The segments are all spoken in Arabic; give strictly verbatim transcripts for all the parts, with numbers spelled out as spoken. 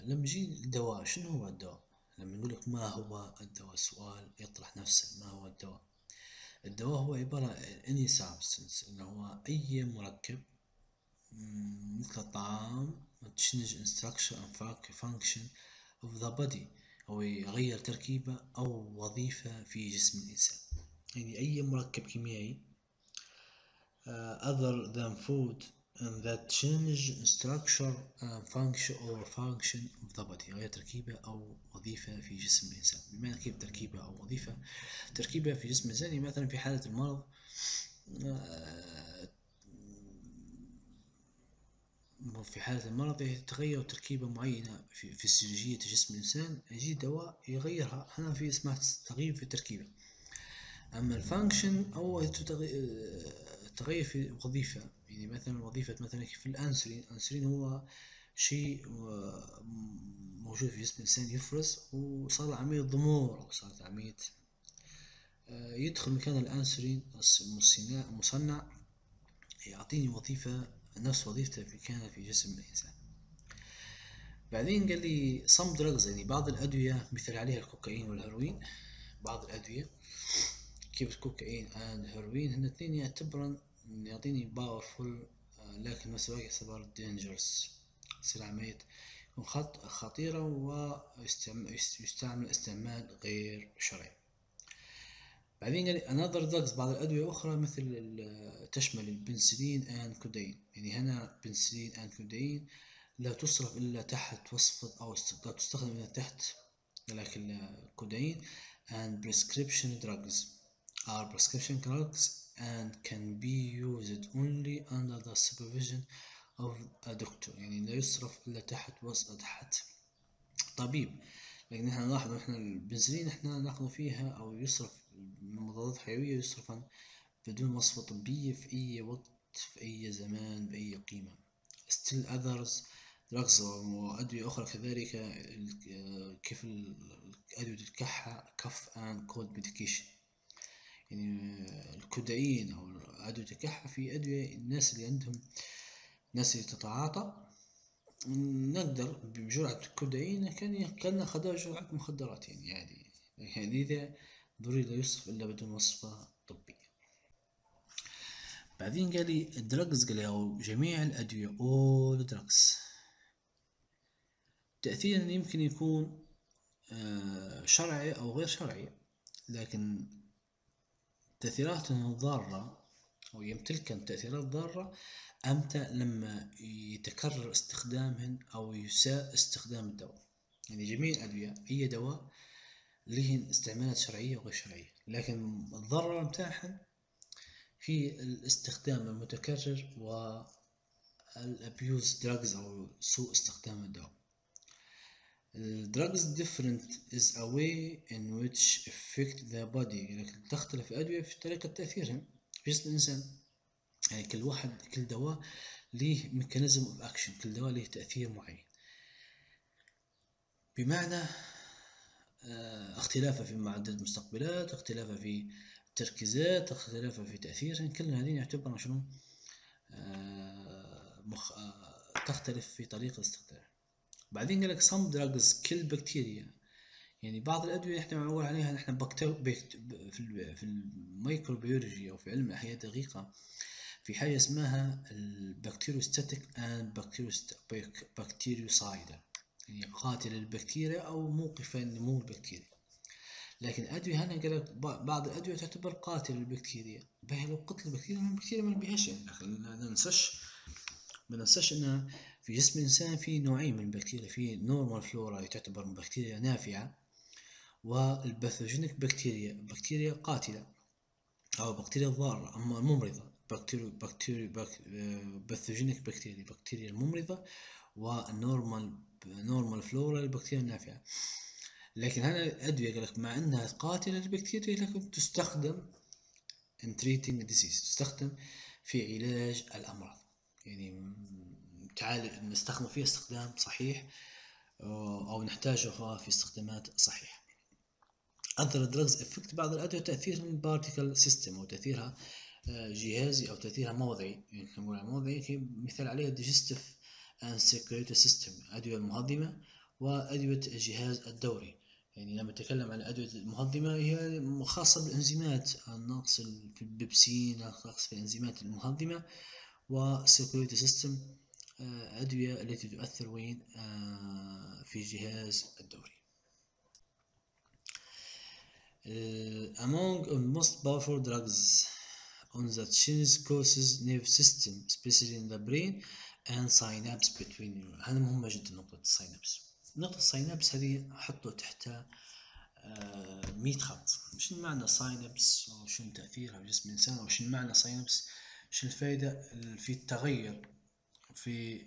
لما يجي الدواء، شنو هو الدواء؟ لما نقول لك ما هو الدواء، السؤال يطرح نفسه، ما هو الدواء؟ الدواء هو عبارة عن any substance، إنه هو أي مركب مثل الطعام change in structure and function of the body، أو يغير تركيبة أو وظيفة في جسم الإنسان. يعني أي مركب كيميائي uh, other than food and that change structure and function or function of the body، غير تركيبة أو وظيفة في جسم الإنسان. بمعنى كيف تركيبة أو وظيفة؟ تركيبة في جسم الإنسان، يعني مثلا في حالة المرض في حالة المرض يتغير تركيبة معينة في فسيولوجية جسم الإنسان، يجي دواء يغيرها، هنا في اسمها تغيير في التركيبة. أما الفانكشن أو تغير في وظيفة، يعني مثلا وظيفة مثلا في الأنسولين. الأنسولين هو شيء موجود في جسم الإنسان يفرز، وصار عملية ضمور أو صارت عملية يدخل مكان الأنسولين المصنع يعطيني وظيفة نفس وظيفته في كانت في جسم الإنسان. بعدين قال لي some drugs، يعني بعض الأدوية مثل عليها الكوكايين والهيروين. بعض الأدوية كيف الكوكايين and الهيروين هن اثنين يعتبرن يعطيني باورفول، لكن نفس الوقت يعتبر dangerous، يصير عملية خطيرة ويستعمل استعمال غير شرعي. بعدين قال another drugs، بعض الأدوية أخرى مثل تشمل البنسلين and كودين. يعني هنا بنسلين and كودين لا تصرف إلا تحت وصفة أو لا تستخدم إلا تحت، لكن الكودين and prescription drugs are prescription drugs and can be used only under the supervision of a doctor. يعني لا يصرف إلا تحت وصفة تحت طبيب. لكن نحن نلاحظ إحنا البنسلين إحنا ناخذ فيها أو يصرف مضادات حيوية يصرف بدون وصفة طبية في أي وقت في أي زمان بأي قيمة. still others drugs وأدوية أخرى كذلك كيف أدوية الكحة cough and cold medication. يعني الكودايين أو أدوية الكحة، في أدوية الناس اللي عندهم الناس اللي تتعاطى نقدر بجرعة الكودايين كان كأننا خدوا جرعة مخدرات يعني عادي، يعني هذا ضروري لا يصرف إلا بدون وصفة طبية. بعدين قال لي الدراجز، قال لي جميع الأدوية all drugs تأثيرا يمكن يكون شرعي أو غير شرعي، لكن تأثيراتها ضارة أو يمتلكن تأثيرات ضارة أمتى لما يتكرر استخدامهن أو يساء استخدام الدواء. يعني جميع الأدوية أي دواء لهن استعمالات شرعية وغير شرعية، لكن الضرر متاعهن في الاستخدام المتكرر والابيوز دراجز أو سوء استخدام الدواء. drugs different is a way in which affect the body، يعني تختلف الأدوية في طريقة تأثيرها في جسم الإنسان. يعني كل واحد كل دواء ليه ميكانيزم اوف اكشن، كل دواء ليه تأثير معين، بمعنى اختلافه في معدل المستقبلات، اختلافه في التركيزات، اختلافه في تأثيرها، كل هذه يعتبر شنو مخ... تختلف في طريقة استخدامها. بعدين قال لك some drugs kill bacteria، يعني بعض الأدوية احنا بنقول عليها نحن بكتير بكت... في في الميكروبيولوجي أو في علم الأحياء الدقيقة في حاجة اسمها البكتيروستاتيك اند بكتيريوسايد، يعني قاتل البكتيريا أو موقفة نمو البكتيريا. لكن أدوية هنا قال لك بعض الأدوية تعتبر قاتل البكتيريا، بها لو قتل البكتيريا البكتيريا ما بيهاش، يعني ما ننساش ما ننساش إن في جسم الإنسان في نوعين من البكتيريا، في نورمال فلورا تعتبر بكتيريا نافعة، والباثوجينيك بكتيريا بكتيريا قاتلة أو بكتيريا ضارة أما الممرضة بكتيريا بكتيريا باثوجينيك بكتيريا بكتيريا الممرضة، والنورمال نورمال فلورا البكتيريا النافعة. لكن هنا الأدوية قالك مع أنها قاتلة للبكتيريا لكن تستخدم in treating disease، تستخدم في علاج الأمراض، يعني تعالج نستخدم فيها استخدام صحيح أو نحتاجها في استخدامات صحيحة. other drugs affect، بعض الأدوية تأثيرها particle system أو تأثيرها جهازي أو تأثيرها موضعي، يعني نقول موضعي مثال عليها digestive and circulatory system، أدوية المهضمة وأدوية الجهاز الدوري. يعني لما نتكلم عن الأدوية المهضمة هي خاصة بالإنزيمات، النقص في البيبسين، النقص في الإنزيمات المهضمة. وسيركوليتي سيستم، أدوية التي تؤثر وين في الجهاز الدوري. Among the most powerful drugs on the change causes nerve system, especially in the brain and synapse between neurons. هذا مهمة جدا نقطة السينابس. نقطة السينابس هذه حطوا تحتها مية خط. شنو معنى ساينابس وشنو تأثيرها في جسم الإنسان، وشنو معنى ساينابس، شنو الفائدة في التغير في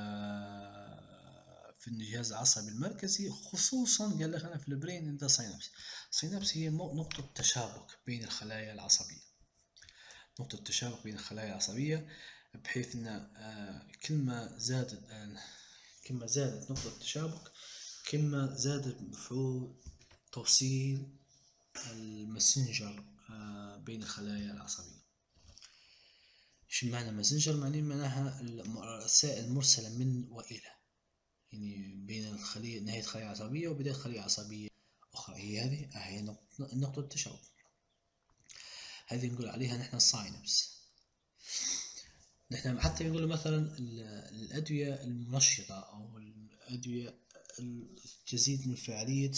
آه في الجهاز العصبي المركزي، خصوصا قال لك أنا في البرين عند ساينابس. ساينابس هي نقطة تشابك بين الخلايا العصبية، نقطة تشابك بين الخلايا العصبية، بحيث أن آه كل ما زادت آه كل ما زادت نقطة التشابك كل ما زادت مفعول توصيل المسنجر آه بين الخلايا العصبية. شو معنى مسنجر؟ معناه معناها الرسائل المرسلة من وإلى، يعني بين الخلية، نهاية خلية عصبية وبداية خلية عصبية أخرى. هي هذه هي نقطة, نقطة التشابك، هذه نقول عليها نحن الساينابس. نحن حتى نقول مثلا الأدوية المنشطة أو الأدوية تزيد من فعالية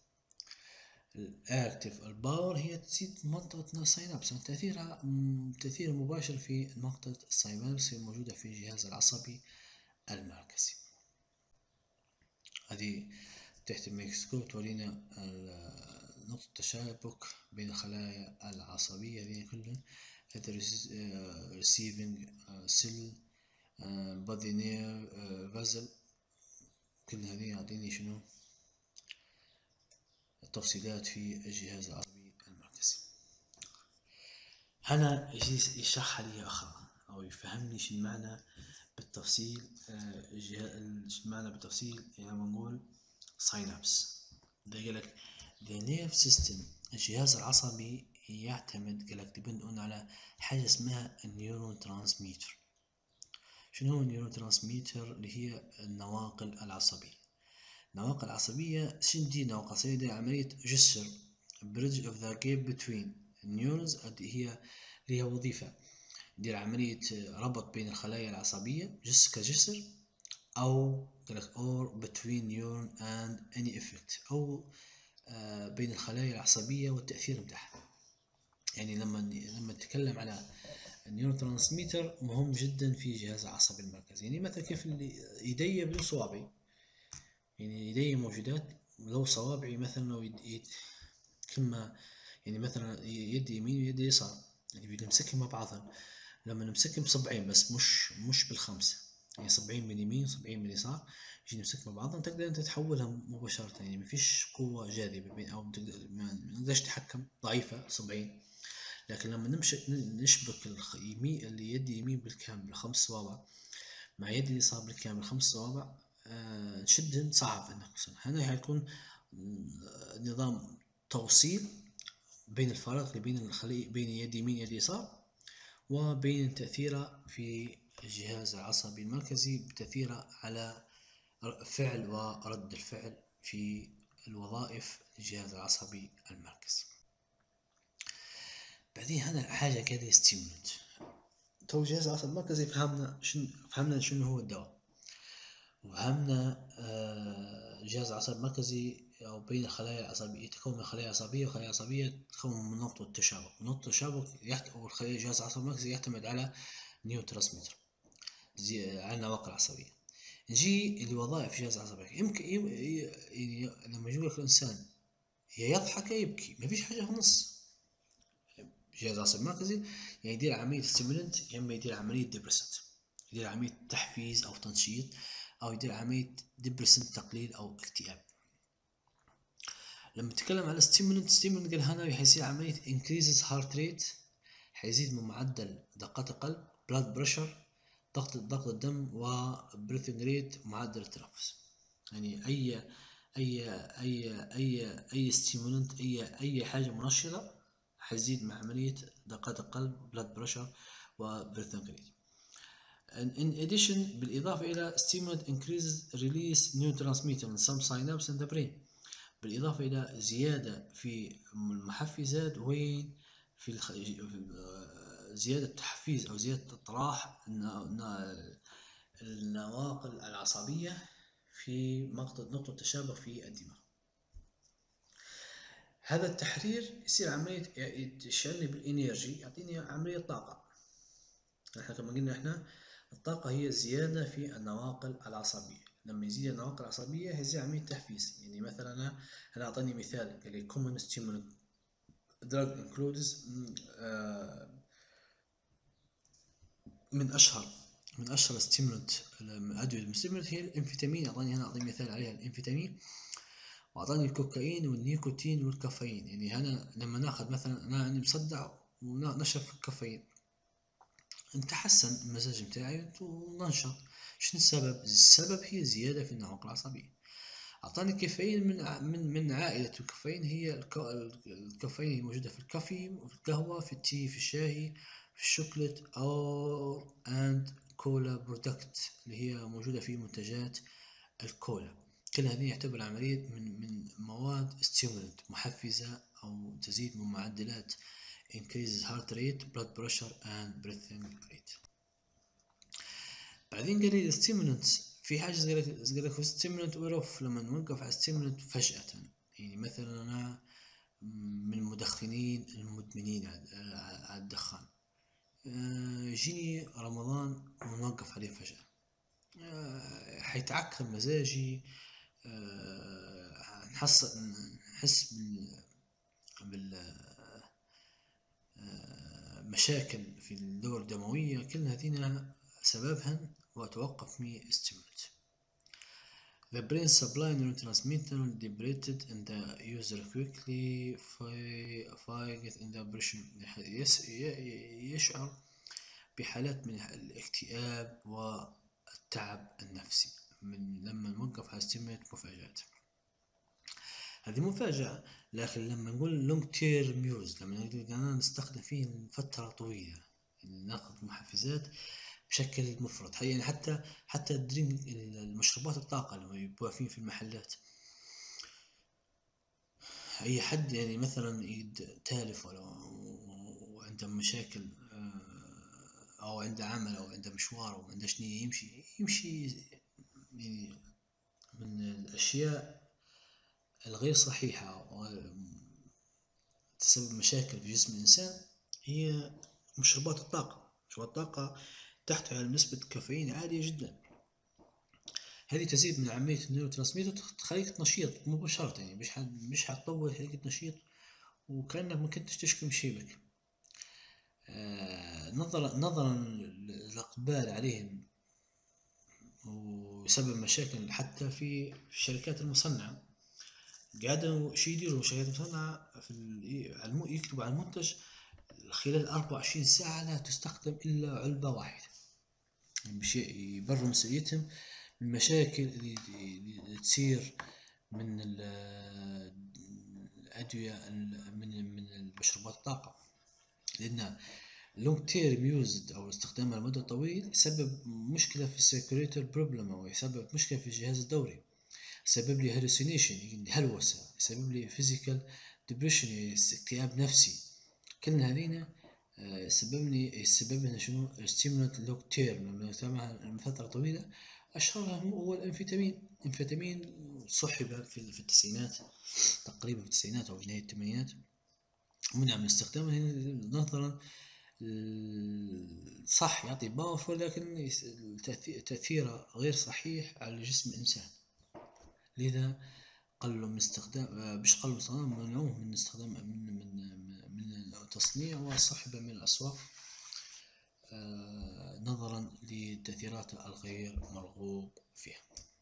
الأكتف الباور، هي تزيد منطقة الساينابس، تأثيرها تأثير مباشر في منطقة الساينابس الموجودة في الجهاز العصبي المركزي. هذه تحت الميكروسكوب تورينا نقطة التشابك بين الخلايا العصبية هذه كلهم. هذا receiving cell body nerve vessel، كل هذه يعطيني شنو التفصيلات في الجهاز العصبي المركزي. هنا يشرح لي أخرى أو يفهمني شو المعنى بالتفصيل، شو المعنى بالتفصيل. يعني نقول ساينابس ده قالك the nerve system، الجهاز العصبي يعتمد قالك depend على حاجة اسمها النيورون ترانسميتر. شنو هو النيورون ترانسميتر؟ اللي هي النواقل العصبية. النواقل العصبية شنو دي النواقل العصبية؟ دي عملية جسر bridge of the gap between النيورونز، اللي هي اللي هي وظيفة دير عملية ربط بين الخلايا العصبية جسر كجسر، أو or between neuron and any effect، أو آه بين الخلايا العصبية والتأثير متاعها. يعني لما لما نتكلم على النيورو ترانسميتر مهم جدا في جهاز العصبي المركزي. يعني مثلا كيف يدي بدون صوابعي، يعني يدي موجودات لو صوابعي مثلا لو يد يد كما يعني مثلا يد يمين ويد يسار، يعني بنمسكهم مع بعضهم. لما نمسكهم بصبعين بس مش مش بالخمسة، يعني صبعين من يمين صبعين من يسار يجي نمسكهم مع بعضهم، تقدر انت تحولهم مباشرة. يعني مفيش قوة جاذبة بين، او ما نقدرش تحكم، ضعيفة صبعين. لكن لما نمشي نشبك اليمين اللي يدي يمين بالكامل خمس صوابع مع يدي اليسار بالكامل خمس صوابع، آه نشدهن صعب انك توصل. هنا هيكون نظام توصيل بين الفارق اللي بين الخلية بين يد يمين يد يسار، وبين تأثيره في الجهاز العصبي المركزي بتأثيره على فعل ورد الفعل في الوظائف الجهاز العصبي المركزي. بعدين هذا حاجة كده ستيمولنت. تو الجهاز العصبي المركزي فهمنا شنو فهمنا شنو هو الدواء، وفهمنا آه الجهاز العصبي المركزي أو بين الخلايا العصبية يتكون من خلايا عصبية وخلايا عصبية تتكون من نقطة التشابك. ونقطة التشابك أو الخلايا الجهاز العصبي المركزي يعتمد على نيورو ترانسميتر على النواقل العصبية. نجي لوظائف الجهاز العصبي. يمكن يعني لما يجي لك الإنسان يا يضحك يا يبكي، ما فيش حاجة في النص. الجهاز العصبي المركزي يعني يدير عملية ستيمولنت، يا إما يدير عملية ديبرسنت، يدير عملية تحفيز أو تنشيط، أو يدير عملية ديبرسنت تقليل أو اكتئاب. لما نتكلم على ستيمولنت ستيمولنت قال هنا حيصير عملية increases heart rate، حيزيد من معدل دقات القلب، blood pressure ضغط ضغط الدم، وبريثنج ريت معدل التنفس. يعني أي أي أي أي أي ستيمولنت أي أي حاجة منشطة حيزيد مع عملية دقات القلب، blood pressure وبريثنج ريت. in addition بالإضافة إلى stimulant increases release neurotransmitter in some synapses in the brain. بالإضافة إلى زيادة في المحفزات وين في الخ... زيادة تحفيز أو زيادة إطراح النواقل العصبية في نقطة تشابك في الدماغ. هذا التحرير يصير عملية يشعرني بالإنرجي، يعطيني عملية طاقة. احنا كما قلنا احنا الطاقة هي زيادة في النواقل العصبية. لما يزيد النواقل العصبية هيزيد عملية تحفيز. يعني مثلا أنا أنا أعطاني مثال قال لي common stimulant drug includes من أشهر من أشهر ستيمولنت أدوية المستمرة هي الأنفيتامين. أعطاني هنا أعطي مثال عليها الأنفيتامين، وأعطاني الكوكايين والنيكوتين والكافيين. يعني هنا لما ناخذ مثلا أنا عندي مصدع ونشرب الكافيين نتحسن المزاج متاعي وننشط. شنو السبب؟ السبب هي زيادة في النواقل العصبية. أعطاني الكافيين من من من عائلة الكافيين، هي الكافيين موجودة في الكافي وفي القهوة في التي في الشاي في الشوكولات أو أند كولا برودكت اللي هي موجودة في منتجات الكولا. كل هذه يعتبر عملية من من مواد ستيمولنت محفزة أو تزيد من معدلات increases heart rate, blood pressure and breathing rate. بعدين قال لي الستيمولنتس في حاجة قال لك ستيمولنت ويروف لما نوقف على ستيمولنت فجأة. يعني مثلا أنا من المدخنين المدمنين على الدخان، يجيني رمضان ونوقف عليه فجأة، حيتعكر مزاجي، نحس نحس بال بالمشاكل في الدورة الدموية. كل هذه سببها وتوقف من stimulant. The brain supply neurotransmitter depleted and the user quickly فايقت in the depression. يشعر بحالات من الاكتئاب والتعب النفسي من لما نوقف على stimulant مفاجآت. هذه مفاجأة، لكن لما نقول long term use لما نستخدم فيه لفترة طويلة ناخذ محفزات بشكل مفرط. يعني حتى حتى الدرينك المشروبات الطاقة اللي يبيعوا فيه في المحلات، أي حد يعني مثلا تالف وعنده مشاكل أو عنده عمل أو عنده مشوار أو عنده شنية يمشي يمشي يعني من الأشياء الغير صحيحة تسبب مشاكل في جسم الإنسان هي مشروبات الطاقة. مشروبات الطاقة تحتوي على نسبة كافيين عالية جدا. هذه تزيد من عملية النيوروترانسميتر تخليك نشيط مباشرة، يعني مش مش حتطول خليك نشيط وكأنك ما كنتش تشكي من شيبك. آه نظرا نظرا للإقبال عليهم ويسبب مشاكل حتى في الشركات المصنعة. قاعدة شي يديروا شركات المصنعة في يكتبوا على المنتج خلال أربعة وعشرين ساعة لا تستخدم إلا علبة واحدة، يعني بشيء يبرروا مسؤوليتهم من المشاكل اللي تصير من الأدوية من من المشروبات الطاقة. لأن long term used أو استخدامها لمدة طويل يسبب مشكلة في السيركوليتر بروبلم أو يسبب مشكلة في الجهاز الدوري، يسبب لي هلوسينيشن يعني هلوسة، يسبب لي physical depression يعني اكتئاب نفسي. كل هذين يسببني يسببنا شنو stimulant long term لما نستعملها من فترة طويلة. أشهرها هو الأنفيتامين. الأنفيتامين صحب في التسعينات تقريبا في التسعينات أو في نهاية الثمانينات منع من استخدامه نظرا صح يعطي باور لكن تأثيره غير صحيح على جسم الإنسان. لذا قلوا من استخدام مش قلوا من استخدام منعوه من استخدام من من من التصنيع وصحبه من الأسواق نظرا لتأثيراته الغير مرغوب فيها.